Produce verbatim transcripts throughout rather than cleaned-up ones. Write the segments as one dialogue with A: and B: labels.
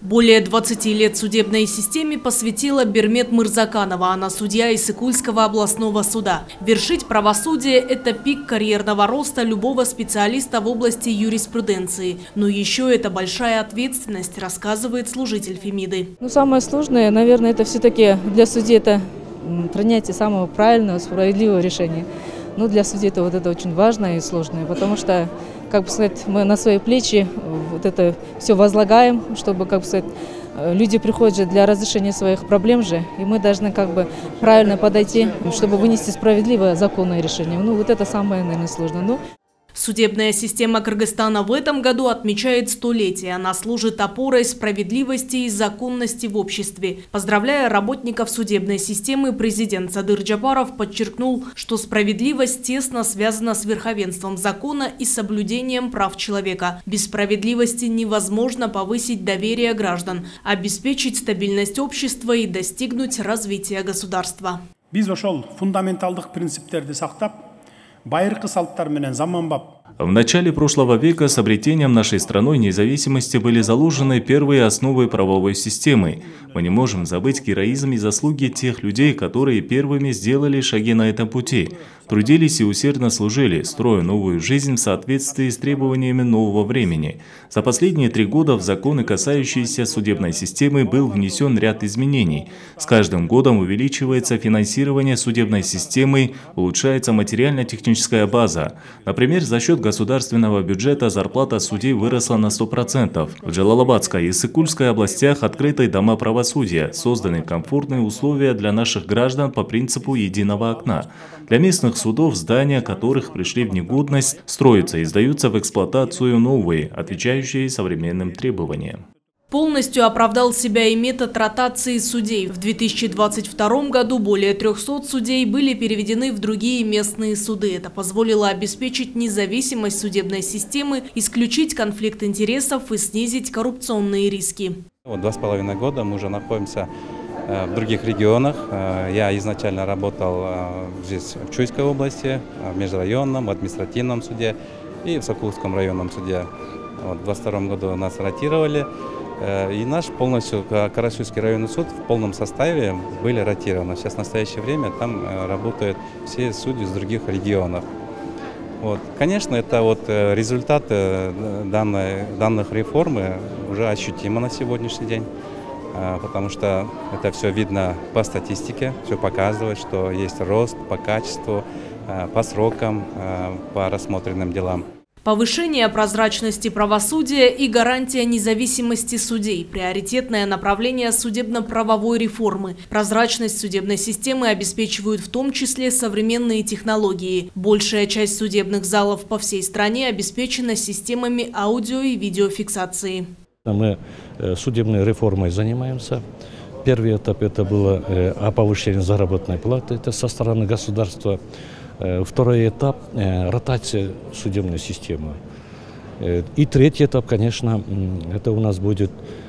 A: Более двадцати лет судебной системе посвятила Бермет Мырзаканова. Она судья Иссык-Кульского областного суда. Вершить правосудие – это пик карьерного роста любого специалиста в области юриспруденции. Но еще это большая ответственность, рассказывает служитель Фемиды.
B: Ну, самое сложное, наверное, это все-таки для судьи это принятие самого правильного, справедливого решения. Но для судьи это вот это очень важное и сложное, потому что, как бы сказать, мы на свои плечи вот это все возлагаем, чтобы, как бы сказать, люди приходят же для разрешения своих проблем же, и мы должны как бы правильно подойти, чтобы вынести справедливое законное решение. Ну вот это самое, наверное, сложное. Но...
A: Судебная система Кыргызстана в этом году отмечает столетие. Она служит опорой справедливости и законности в обществе. Поздравляя работников судебной системы, президент Садыр Джапаров подчеркнул, что справедливость тесно связана с верховенством закона и соблюдением прав человека. Без справедливости невозможно повысить доверие граждан, обеспечить стабильность общества и достигнуть развития государства.
C: Биз ошол фундаменталдык принциптерди сактап, байыркы салттар менен заманбап.
D: В начале прошлого века с обретением нашей страной независимости были заложены первые основы правовой системы. Мы не можем забыть героизм и заслуги тех людей, которые первыми сделали шаги на этом пути, трудились и усердно служили, строя новую жизнь в соответствии с требованиями нового времени. За последние три года в законы, касающиеся судебной системы, был внесен ряд изменений. С каждым годом увеличивается финансирование судебной системы, улучшается материально-техническая база. Например, за счет государственного бюджета зарплата судей выросла на сто процентов. В Джалалабадской и Иссык-Кульской областях открыты дома правосудия, созданы комфортные условия для наших граждан по принципу единого окна. Для местных судов, здания которых пришли в негодность, строятся и сдаются в эксплуатацию новые, отвечающие современным требованиям.
A: Полностью оправдал себя и метод ротации судей. В две тысячи двадцать втором году более трёхсот судей были переведены в другие местные суды. Это позволило обеспечить независимость судебной системы, исключить конфликт интересов и снизить коррупционные риски.
E: Вот два с половиной года мы уже находимся в других регионах. Я изначально работал здесь, в Чуйской области, в межрайонном, в административном суде и в Сокулском районном суде. Вот, в двадцать втором году нас ротировали. И наш полностью Карасуйский районный суд в полном составе были ротированы. Сейчас в настоящее время там работают все судьи из других регионов. Вот. Конечно, это вот результаты данной, данных реформы уже ощутимы на сегодняшний день, потому что это все видно по статистике, все показывает, что есть рост по качеству, по срокам, по рассмотренным делам.
A: Повышение прозрачности правосудия и гарантия независимости судей – приоритетное направление судебно-правовой реформы. Прозрачность судебной системы обеспечивают в том числе современные технологии. Большая часть судебных залов по всей стране обеспечена системами аудио- и видеофиксации.
F: Мы судебной реформой занимаемся. Первый этап это было о повышении заработной платы, это со стороны государства. Второй этап – ротация судебной системы. И третий этап, конечно, это у нас будет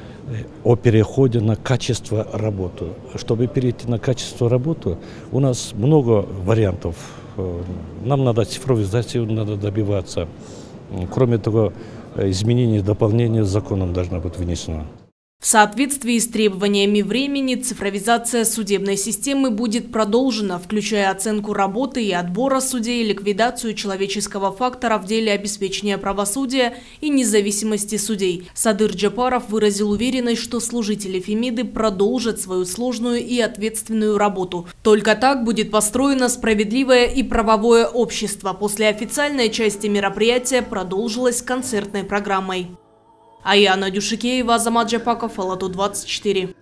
F: о переходе на качество работы. Чтобы перейти на качество работы, у нас много вариантов. Нам надо цифровизацию, надо добиваться. Кроме того, изменения и дополнения с законом должна быть внесена.
A: В соответствии с требованиями времени цифровизация судебной системы будет продолжена, включая оценку работы и отбора судей, ликвидацию человеческого фактора в деле обеспечения правосудия и независимости судей. Садыр Джапаров выразил уверенность, что служители Фемиды продолжат свою сложную и ответственную работу. Только так будет построено справедливое и правовое общество. После официальной части мероприятия продолжилось концертной программой. Аяна Дюшикеева, Азамат Джапаков, Алату двадцать четыре.